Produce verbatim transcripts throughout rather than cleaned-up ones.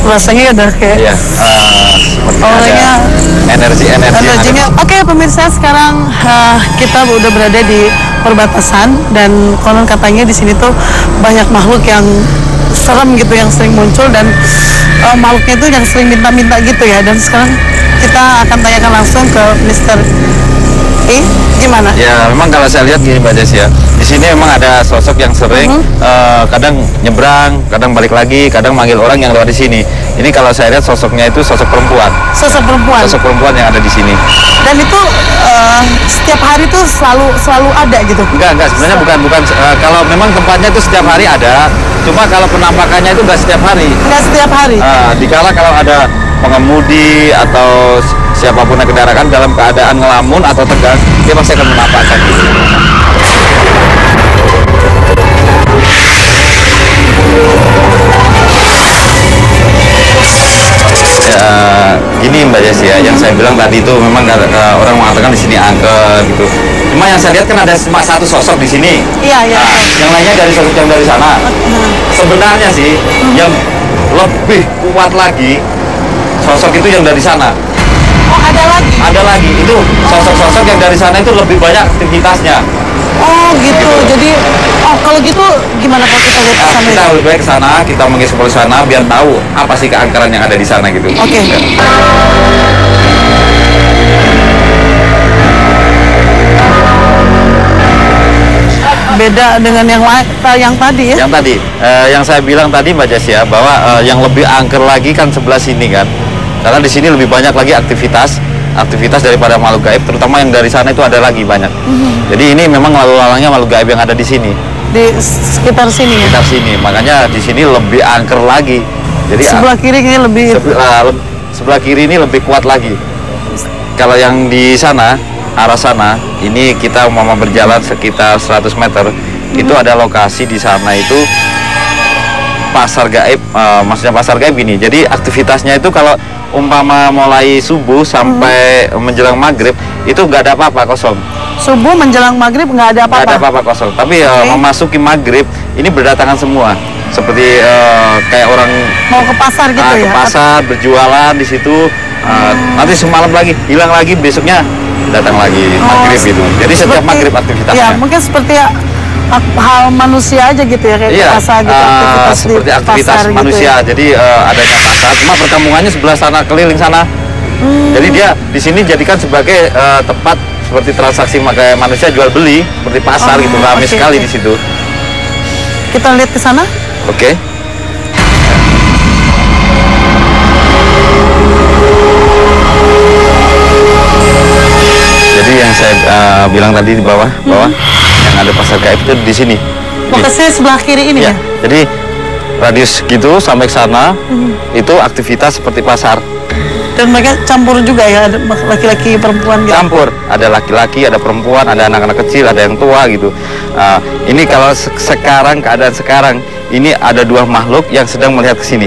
rasanya udah kayak Iya. Uh, orangnya energi energi. energinya. Oke okay, pemirsa, sekarang uh, kita udah berada di perbatasan dan konon katanya di sini tuh banyak makhluk yang serem gitu yang sering muncul dan uh, makhluknya itu yang sering minta-minta gitu ya. Dan sekarang kita akan tanyakan langsung ke mister Eh, gimana? Ya, memang kalau saya lihat gini Mbak Des ya, di sini memang ada sosok yang sering uh -huh. uh, kadang nyebrang, kadang balik lagi, kadang manggil orang yang lewat di sini. Ini kalau saya lihat sosoknya itu sosok perempuan. Sosok perempuan. Sosok perempuan yang ada di sini. Dan itu uh, setiap hari tuh selalu selalu ada gitu? Enggak, enggak. Sebenarnya bukan bukan. Uh, kalau memang tempatnya itu setiap hari ada, cuma kalau penampakannya itu enggak setiap hari. Enggak setiap hari. Uh, dikala kalau ada pengemudi atau siapapun yang kendaraan dalam keadaan ngelamun atau tegang, dia pasti akan menampakkan gitu. Ya, gini Mbak Jess ya, yang saya bilang tadi itu memang uh, orang mengatakan di sini angker gitu. Cuma yang saya lihat kan ada cuma satu sosok di sini. Iya, iya. Nah, yang lainnya dari sosok yang dari sana. Sebenarnya sih yang lebih kuat lagi sosok itu yang dari sana. Oh, ada lagi? Ada lagi, itu sosok-sosok yang dari sana itu lebih banyak aktivitasnya. Oh gitu, gitu. Jadi oh kalau gitu gimana kalau kita lihat ke sana? Nah, kita lebih baik ke sana, kita mengeksplor sana biar tahu apa sih keangkeran yang ada di sana gitu. Oke. Okay. Ya. Beda dengan yang yang tadi ya? Yang tadi, eh, yang saya bilang tadi Mbak Jess ya, bahwa eh, yang lebih angker lagi kan sebelah sini kan. Karena di sini lebih banyak lagi aktivitas aktivitas daripada makhluk gaib, terutama yang dari sana itu ada lagi banyak. Mm-hmm. Jadi ini memang lalu lalangnya makhluk gaib yang ada di sini. Di sekitar sini ya? Sekitar sini, makanya di sini lebih angker lagi. Jadi sebelah kiri ini lebih sebelah, sebelah kiri ini lebih kuat lagi. Kalau yang di sana, arah sana, ini kita mau berjalan sekitar seratus meter, mm-hmm. itu ada lokasi di sana itu pasar gaib, uh, maksudnya pasar gaib ini. Jadi aktivitasnya itu kalau umpama mulai subuh sampai hmm. menjelang maghrib itu nggak ada apa-apa, kosong. Subuh menjelang maghrib nggak ada apa-apa? Nggak ada apa-apa, kosong. Tapi okay. uh, memasuki maghrib ini berdatangan semua, seperti uh, kayak orang mau ke pasar gitu uh, ya? Ke pasar berjualan di situ. Uh, hmm. Nanti semalam lagi hilang lagi, besoknya datang lagi oh, maghrib itu. Jadi setiap seperti, maghrib aktivitasnya. Ya mungkin seperti hal manusia aja gitu ya, kayak iya, pasar gitu, uh, aktivitas seperti aktivitas pasar manusia. Gitu ya. Jadi uh, adanya pasar, cuma perkampungannya sebelah sana, keliling sana. Hmm. Jadi dia di sini jadikan sebagai uh, tempat seperti transaksi kayak manusia jual beli, seperti pasar oh, gitu, ramai okay, sekali okay. di situ. Kita lihat ke sana. Oke. Okay. Jadi yang saya uh, bilang tadi di bawah, hmm. bawah. Ada pasar gaib itu di sini. Lokasinya sebelah kiri ini ya? Ya? Jadi radius gitu sampai ke sana hmm. itu aktivitas seperti pasar. Dan mereka campur juga ya, ada laki-laki perempuan gitu? Campur, ada laki-laki, ada perempuan, ada anak-anak kecil, ada yang tua gitu. Uh, ini kalau se sekarang, keadaan sekarang, ini ada dua makhluk yang sedang melihat ke sini.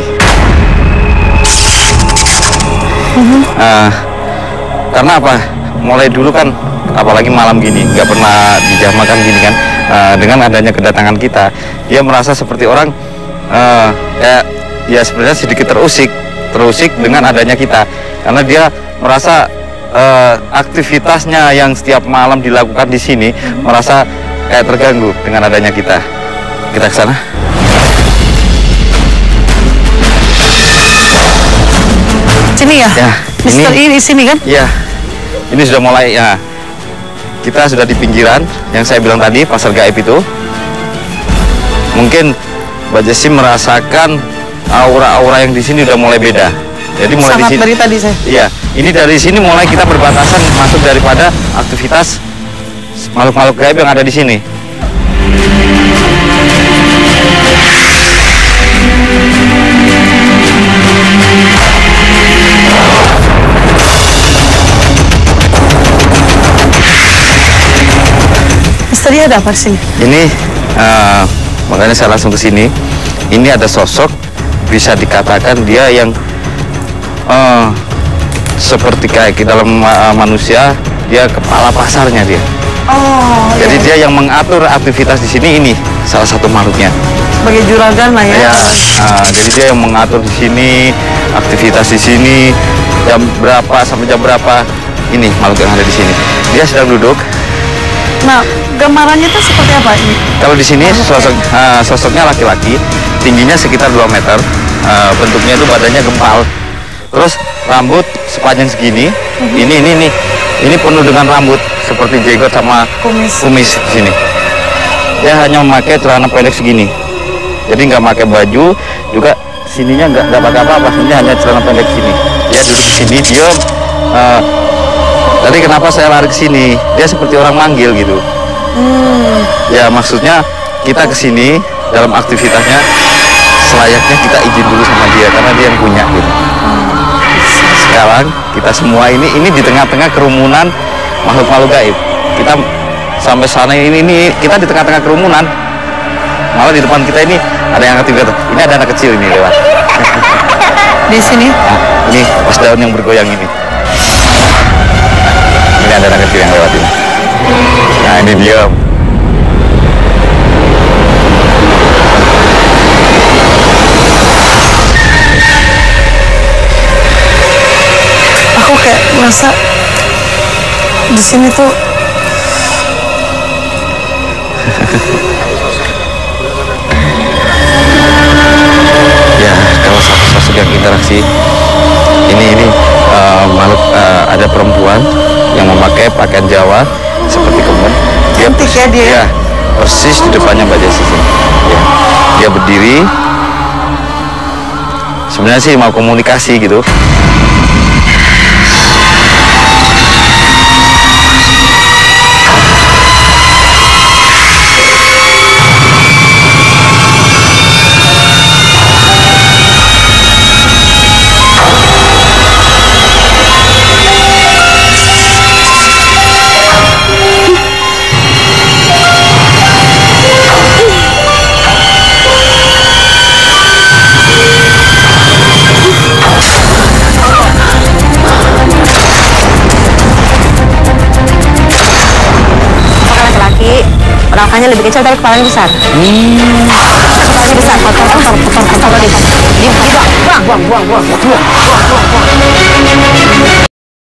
Hmm. Uh, karena apa? Mulai dulu kan apalagi malam gini, nggak pernah dijamakan gini kan, uh, dengan adanya kedatangan kita, dia merasa seperti orang uh, ya, ya sebenarnya sedikit terusik, terusik dengan adanya kita, karena dia merasa uh, aktivitasnya yang setiap malam dilakukan di sini, merasa kayak terganggu dengan adanya kita. Kita ke sana. Sini ya? Ya, Mister ini, I di sini kan? Ya, ini sudah mulai ya. Kita sudah di pinggiran yang saya bilang tadi, pasar gaib itu. Mungkin Mbak Jessi merasakan aura-aura yang di sini udah mulai beda. Jadi mulai sangat di sini. Dari tadi saya. Iya, ini dari sini mulai kita berbatasan masuk daripada aktivitas makhluk-makhluk gaib yang ada di sini. Tadi ada apa sih? Ini uh, makanya saya langsung ke sini. Ini ada sosok, bisa dikatakan dia yang uh, seperti kayak di dalam uh, manusia, dia kepala pasarnya dia. Oh. Jadi iya. dia yang mengatur aktivitas di sini, ini salah satu makhluknya. sebagai juragan lah ya. Ya, nah, jadi dia yang mengatur di sini, aktivitas di sini, jam berapa sampai jam berapa ini makhluk yang ada di sini. Dia sedang duduk. Nah, gambarannya itu seperti apa ini? Kalau di sini sosok uh, sosoknya laki-laki, tingginya sekitar dua meter, uh, bentuknya itu badannya gempal. Terus rambut sepanjang segini, uh-huh. ini ini ini ini penuh dengan rambut seperti jenggot sama kumis, kumis di sini. Dia hanya memakai celana pendek segini, jadi nggak pakai baju, juga sininya nggak nggak pakai apa-apa, ini hanya celana pendek sini. Dia duduk di sini, dia uh, tadi kenapa saya lari ke sini? Dia seperti orang manggil gitu. Hmm. Ya maksudnya kita ke sini dalam aktivitasnya selayaknya kita izin dulu sama dia karena dia yang punya gitu. Sekarang kita semua ini ini di tengah-tengah kerumunan makhluk-makhluk gaib. Kita sampai sana ini, ini kita di tengah-tengah kerumunan. Malah di depan kita ini ada yang aktivitas. Ini ada anak kecil ini lewat. Di sini? Nah, ini pas daun yang bergoyang ini. Ini ada anak kecil yang lewat ini. Nah ini dia. Aku kayak merasa di sini tuh ya kalau sosok yang interaksi ini ini uh, makhluk uh, ada perempuan yang memakai pakaian Jawa seperti kebun. Dia cantik ya dia. Ya, persis di depannya Mbak Desi. Ya. Dia berdiri. Sebenarnya sih mau komunikasi gitu. Perawakannya lebih kecil tapi kepalanya besar. Hmm. Kepalanya besar, kotor, kotor, kotor, kotor, kotor, di, di, di, buang, buang, buang, buang, buang, buang, buang, buang, buang.